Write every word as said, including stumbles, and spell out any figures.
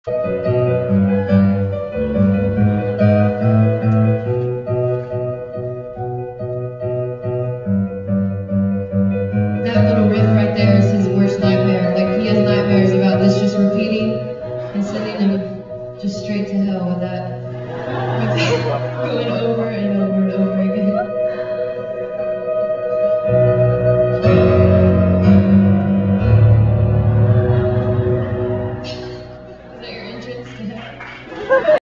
That little riff right there is his worst nightmare. Like, he has nightmares about this just repeating and sending him just straight to hell with that. Going over and over and over again.